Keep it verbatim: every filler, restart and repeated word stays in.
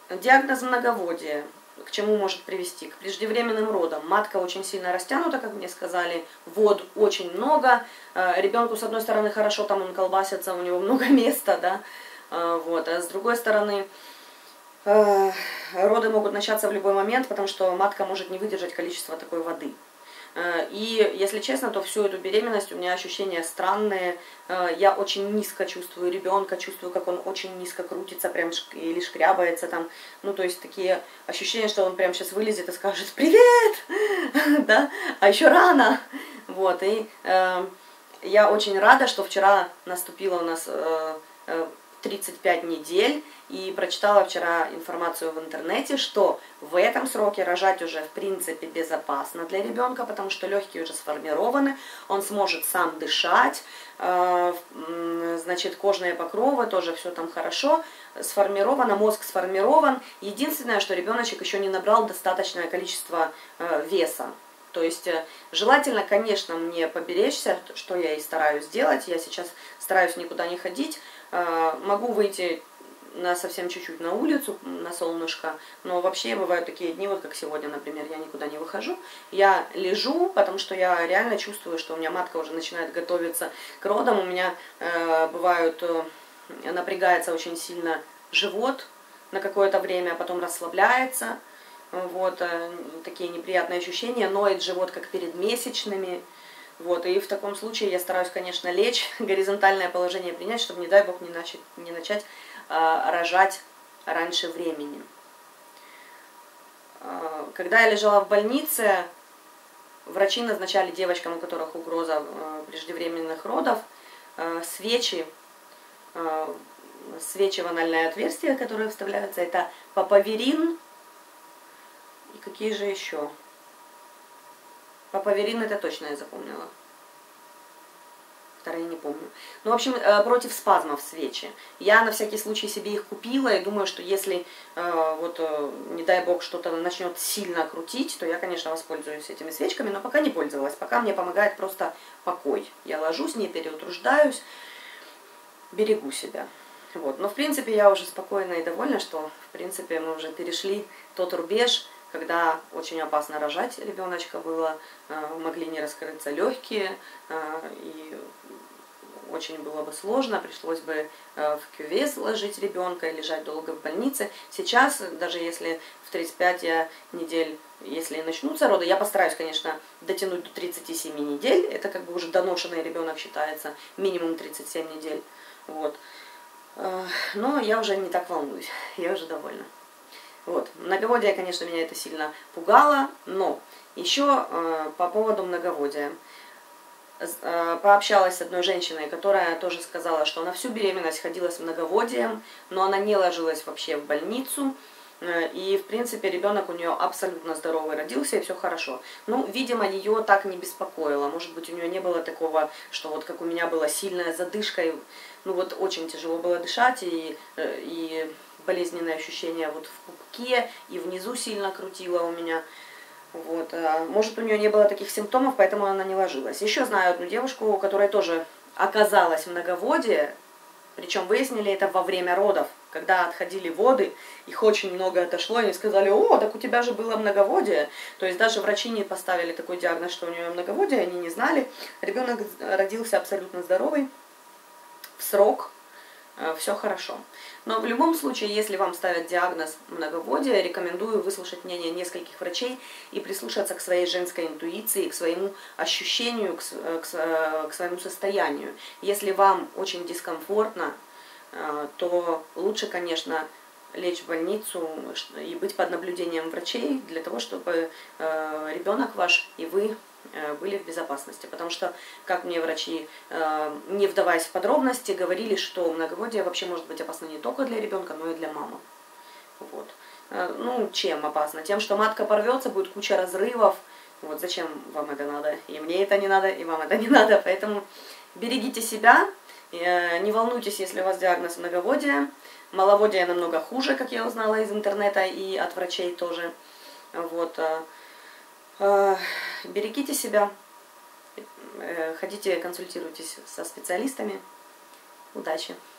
Диагноз многоводие. К чему может привести? К преждевременным родам. Матка очень сильно растянута, как мне сказали, вод очень много. Ребенку, с одной стороны, хорошо, там он колбасится, у него много места, да, вот. А с другой стороны, роды могут начаться в любой момент, потому что матка может не выдержать количество такой воды. И, если честно, то всю эту беременность у меня ощущения странные. Я очень низко чувствую ребенка, чувствую, как он очень низко крутится, прям или шкрябается там. Ну, то есть такие ощущения, что он прям сейчас вылезет и скажет «Привет!» да? А еще рано. Вот, и э, я очень рада, что вчера наступило у нас э, тридцать пять недель, и прочитала вчера информацию в интернете, что в этом сроке рожать уже в принципе безопасно для ребенка, потому что легкие уже сформированы, он сможет сам дышать, значит, кожные покровы, тоже все там хорошо сформировано, мозг сформирован. Единственное, что ребеночек еще не набрал достаточное количество веса. То есть желательно, конечно, мне поберечься, что я и стараюсь сделать. Я сейчас стараюсь никуда не ходить, могу выйти на совсем чуть-чуть на улицу, на солнышко, но вообще бывают такие дни, вот как сегодня, например, я никуда не выхожу, я лежу, потому что я реально чувствую, что у меня матка уже начинает готовиться к родам, у меня э, бывают, э, напрягается очень сильно живот на какое-то время, а потом расслабляется, вот, э, такие неприятные ощущения, ноет живот, как перед месячными. Вот, и в таком случае я стараюсь, конечно, лечь, горизонтальное положение принять, чтобы, не дай бог, не начать, не начать э, рожать раньше времени. Э, когда я лежала в больнице, врачи назначали девочкам, у которых угроза э, преждевременных родов, э, свечи, э, свечи в анальное отверстие, которые вставляются, это папаверин и какие же еще? Папаверин это точно я запомнила. Вторые не помню. Ну, в общем, против спазмов свечи. Я на всякий случай себе их купила и думаю, что если, вот, не дай бог, что-то начнет сильно крутить, то я, конечно, воспользуюсь этими свечками, но пока не пользовалась. Пока мне помогает просто покой. Я ложусь, не переутруждаюсь, берегу себя. Вот. Но, в принципе, я уже спокойна и довольна, что, в принципе, мы уже перешли тот рубеж, когда очень опасно рожать ребеночка было, могли не раскрыться легкие, и очень было бы сложно, пришлось бы в кювез ложить ребенка и лежать долго в больнице. Сейчас, даже если в тридцать пять недель, если начнутся роды, я постараюсь, конечно, дотянуть до тридцати семи недель, это как бы уже доношенный ребенок считается, минимум тридцать семь недель. Вот. Но я уже не так волнуюсь, я уже довольна. Вот. Многоводие, конечно, меня это сильно пугало, но еще э, по поводу многоводия. Э, пообщалась с одной женщиной, которая тоже сказала, что она всю беременность ходила с многоводием, но она не ложилась вообще в больницу, э, и, в принципе, ребенок у нее абсолютно здоровый родился, и все хорошо. Ну, видимо, ее так не беспокоило. Может быть, у нее не было такого, что вот как у меня была сильная задышка, и, ну вот очень тяжело было дышать, и... Э, и болезненные ощущения вот в пупке, и внизу сильно крутило у меня. Вот. Может, у нее не было таких симптомов, поэтому она не ложилась. Еще знаю одну девушку, у которой тоже оказалось многоводие, причем выяснили это во время родов, когда отходили воды, их очень много отошло, и они сказали: о, так у тебя же было многоводие. То есть даже врачи не поставили такой диагноз, что у нее многоводие, они не знали. Ребенок родился абсолютно здоровый, в срок, все хорошо. Но в любом случае, если вам ставят диагноз многоводие, рекомендую выслушать мнение нескольких врачей и прислушаться к своей женской интуиции, к своему ощущению, к, к, к своему состоянию. Если вам очень дискомфортно, то лучше, конечно, лечь в больницу и быть под наблюдением врачей для того, чтобы ребенок ваш и вы были в безопасности. Потому что, как мне врачи, не вдаваясь в подробности, говорили, что многоводие вообще может быть опасно не только для ребенка, но и для мамы. Вот. Ну, чем опасно? Тем, что матка порвется, будет куча разрывов. Вот зачем вам это надо? И мне это не надо, и вам это не надо. Поэтому берегите себя, не волнуйтесь, если у вас диагноз многоводие. Маловодие намного хуже, как я узнала из интернета и от врачей тоже. Вот. Берегите себя, ходите, консультируйтесь со специалистами. Удачи!